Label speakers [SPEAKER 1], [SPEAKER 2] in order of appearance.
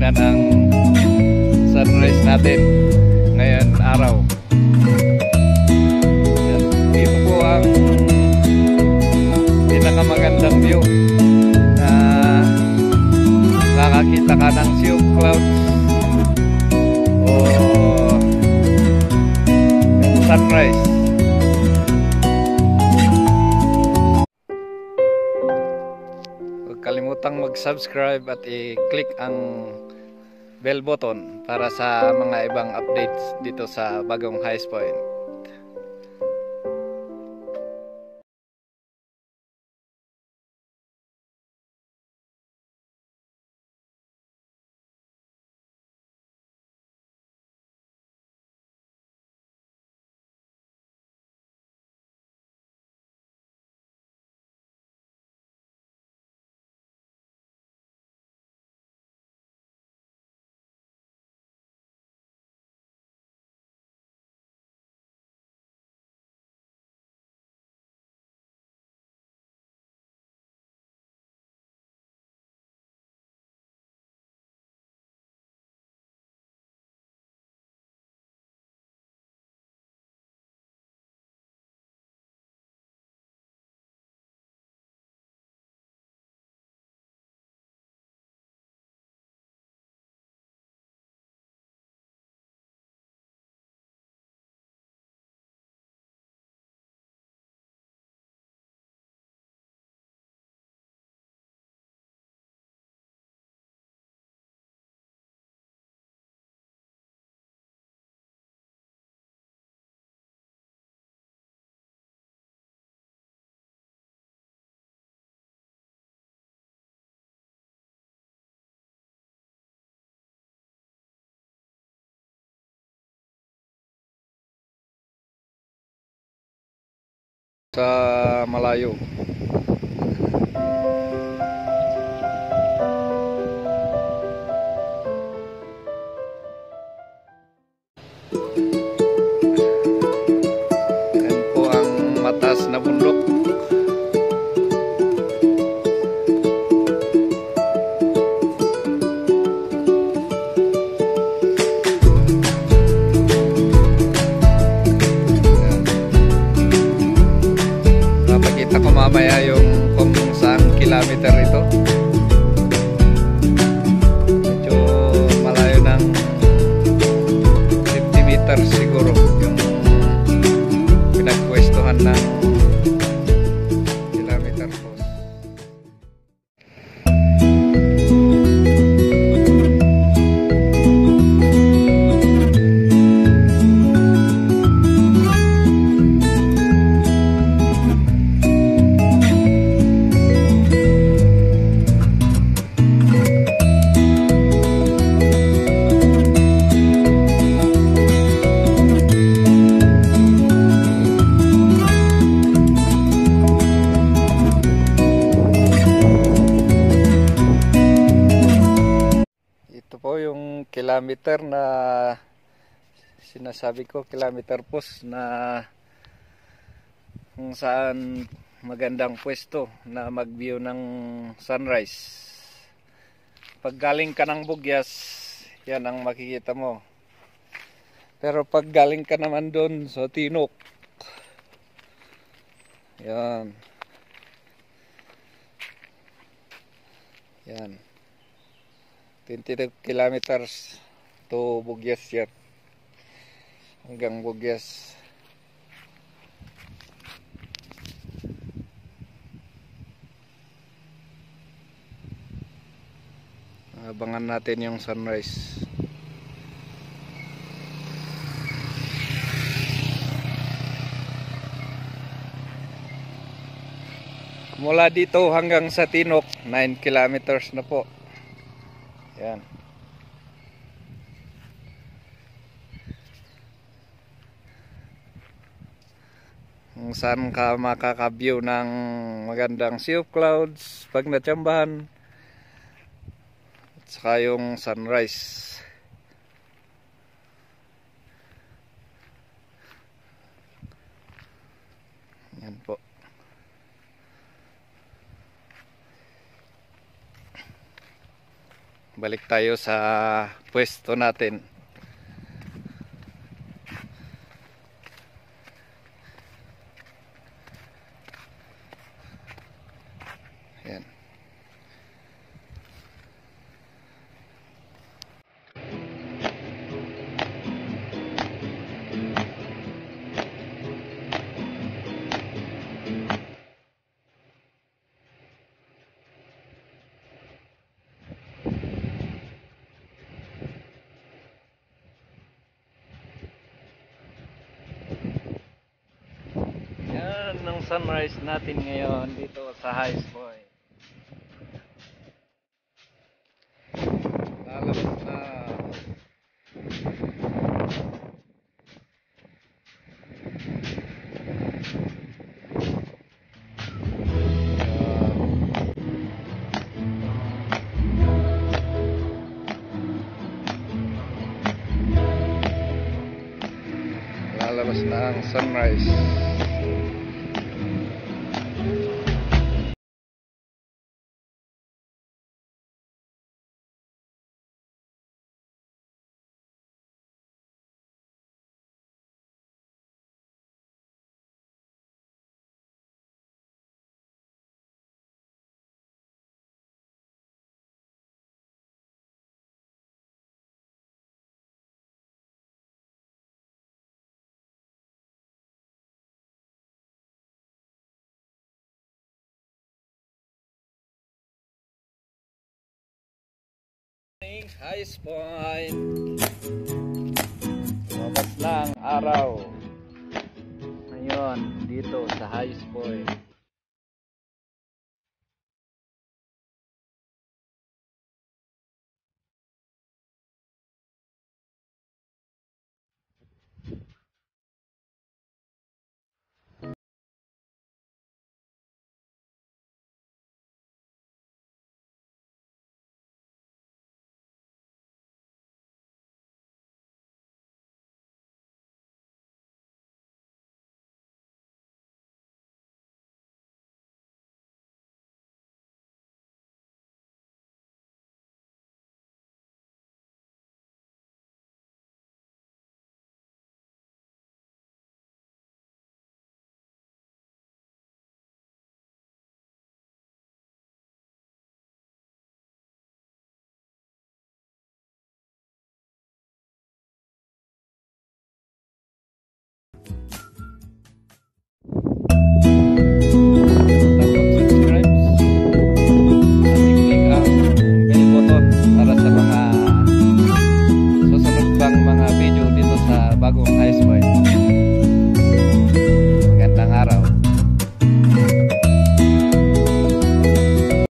[SPEAKER 1] Yan ang sunrise natin ngayon araw. Yan. Dito po ang pinakamagandang view na nakakita ka ng sea of clouds o sunrise. Huwag kalimutang mag-subscribe at i-click ang bell button para sa mga ibang updates dito sa Bagong Highs Point. Sa malayo. Yan po ang mataas na bundok. Papakita ko mamaya yung kung saan kilometer ito. Medyo malayo ng 50 meters siguro yung pinagpwestuhan ng kilometer post. Po yung kilometer na sinasabi ko, kilometer post na kung saan magandang pwesto na mag-view ng sunrise. Pag galing ka ng Bugyas, yan ang makikita mo. Pero pag galing ka naman doon sa Tinok, yan, yan, 22 kilometers to Bugyas yan. Hanggang Bugyas. Abangan natin yung sunrise. Mula dito hanggang sa Tinok, 9 kilometers na po. Yan. Kung saan ka makaka-view ng magandang sea of clouds pag natsambahan at saka yung sunrise. Yan po. balik tayo sa pwesto natin. Yan. Yan ang sunrise natin ngayon dito sa Highs Point. Lalabas na. Lalabas na ang sunrise. Highs Point. Lumabas na ang araw ngayon dito sa Highs Point.